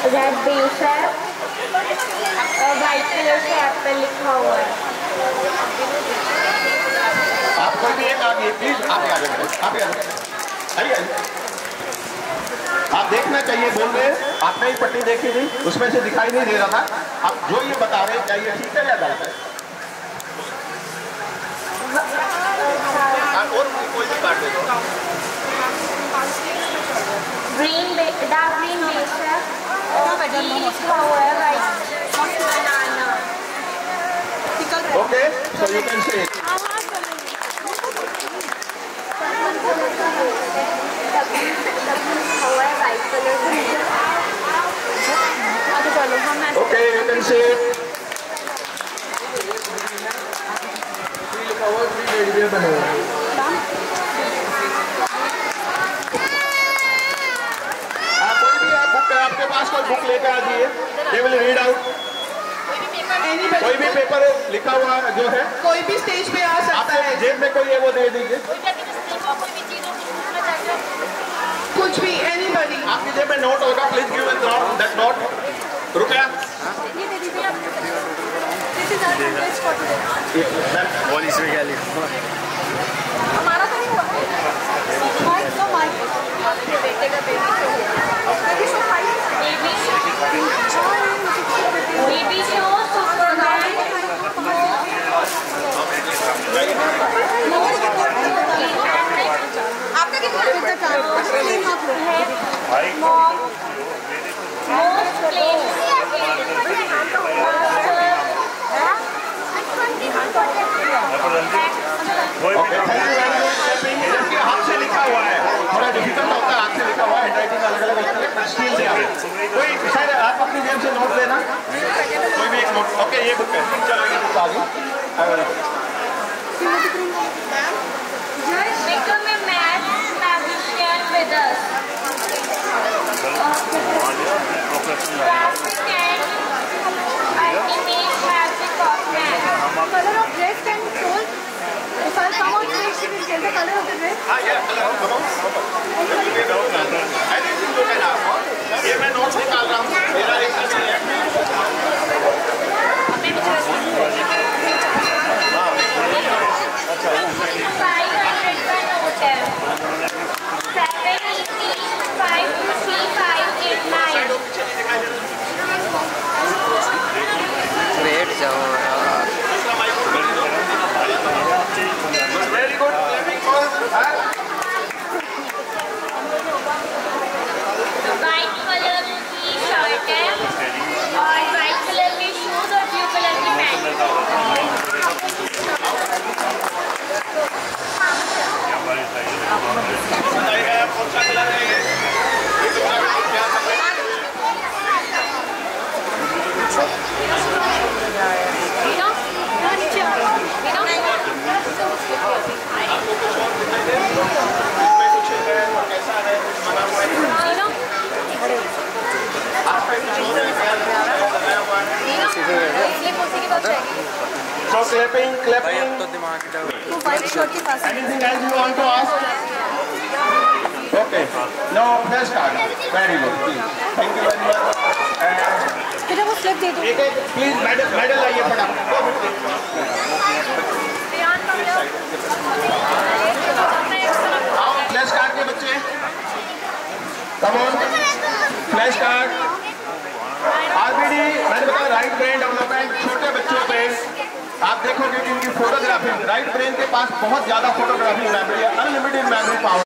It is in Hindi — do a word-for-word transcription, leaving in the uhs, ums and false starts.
रेड बेस है और वाइट कलर से एप्पल लिखा हुआ है। आप कोई भी एक आगे प्लीज आगे आ जाए, आगे आ जाए, आइए आइए। आप देखना चाहिए, बोल रहे हैं आपने ही पट्टी देखी थी, उसमें से दिखाई नहीं दे रहा था। आप जो ये बता रहे हैं क्या ये ठीक है या गलत है? और कोई भी काट दे दो। ग्रीन डार्क ग्रीन बेस है और लिखा हुआ है white banana. Okay, so you can say okay, you can say आपके पास कोई बुक लेकर आ जाइए, दे विल रीड आउट। कोई भी पेपर लिखा हुआ जो है, कोई भी स्टेज पे आ सकता है। जेब में कोई है वो दे दीजिए। कुछ भी, एनीबॉडी। आपकी जेब में नोट होगा, please give that note, that note. रुपया ये दे दीजिए आप। This is our contest for today. बोल इसमें क्या लिखा हुआ है? हमारा तो नहीं हुआ। माइक तो माइक बेटे का baby show baby show baby show baby show Superman. आपका कितना कितना चांस है? मॉम मोस्ट प्लेस हाथ से लिखा हुआ है, थोड़ा डिफिकल्ट होता है, हाथ से लिखा हुआ है, हैंडराइटिंग अलग अलग होता है, स्टील से आगे। कोई शायद आप अपनी जेब से नोट लेना, कोई भी एक नोट। ओके, ये बुक है, चलेगी बुक आगे। Become a math magician with us. Graphic and animate magic of math. Color of dress can show. If I come on stage, you will tell the color of the dress. हाँ, ये color of the dress. ये मैं नोट निकाल रहा हूँ, मेरा एक नहीं है। Five hundred का note है. Seven eighty five two three five eight nine. बैठ जाओ यार। Very good. White कलर की शर्ट है और वाइट कलर के शूज और ब्लू कलर की पैंट। कौन सा कलर है ये? So clapping, clapping. तो दिमाग की तरफ। Anything else you want to ask? Okay. No, press card. Very good. Please. Thank you very much. बेटा वो स्लिप दे दो। एक एक प्लीज मेडल मेडल लाइए फटाफट। आओ फ्लैश कार्ड के बच्चे। Come on. Flash card. RBD मैंने बताया राइट ब्रेन डेवलपमेंट छोटे बच्चों पे आप देखोगे कि इनकी फोटोग्राफी राइट ब्रेन के पास बहुत ज्यादा फोटोग्राफी मेमोरी है, अनलिमिटेड मेमोरी पावर।